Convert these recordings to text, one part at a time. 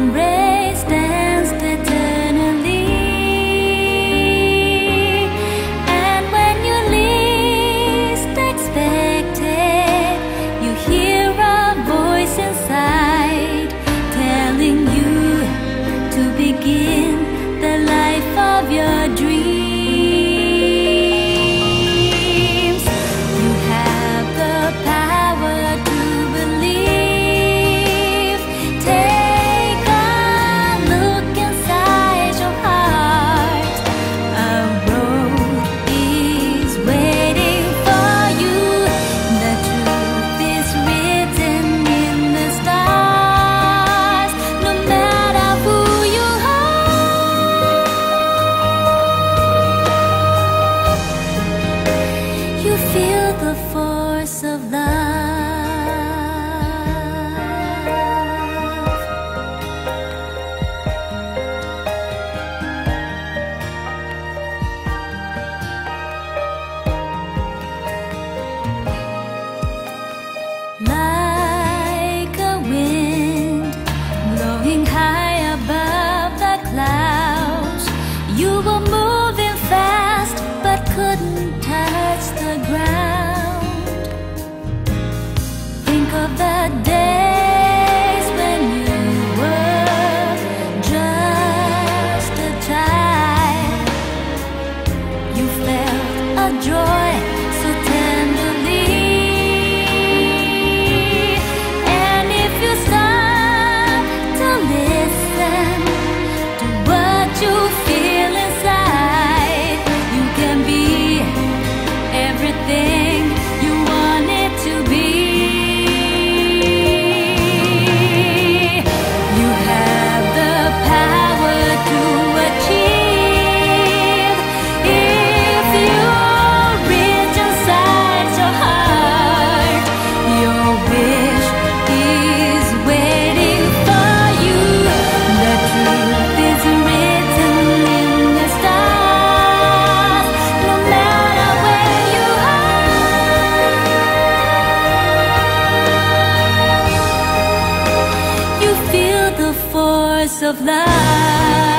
embrace danced eternally. And when you least expect it, you hear a voice inside telling you to begin the life of your dreams. You have the power to believe. Take a look inside your heart. A road is waiting for you. The truth is written in the stars. No matter who you are, you feel the force of love. Like a wind blowing high above the clouds, you were moving fast but couldn't touch the ground. Think of the days when you were just a child. You felt a joy so tenderly. And if you stop to listen to what you feel inside, you can be everything you wanted to be. You have the power to achieve. If you reach inside your heart, your wish is waiting for you. The truth is written in the stars. No matter where you are, you feel the force of love.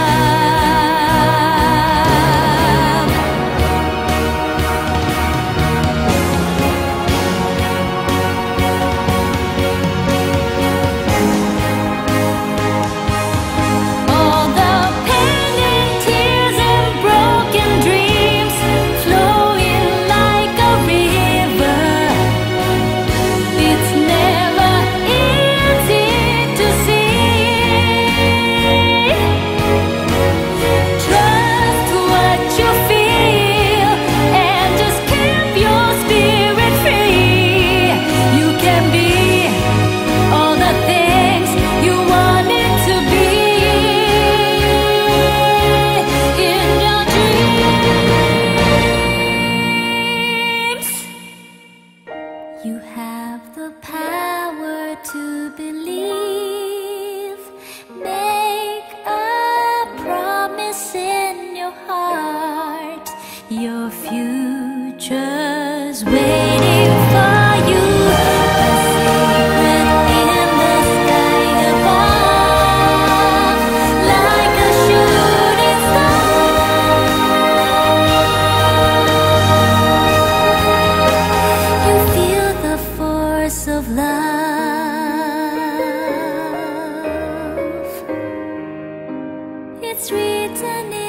All the pain and tears and broken dreams flowing like a river. It's never easy to see. Trust what you feel and just keep your spirit free. You can be all the things you wanted to be in your dreams. You have the power to believe. Make a promise in your heart. Your future's waiting for you. A secret in the sky above, like a shooting star. You feel the force of love. It's written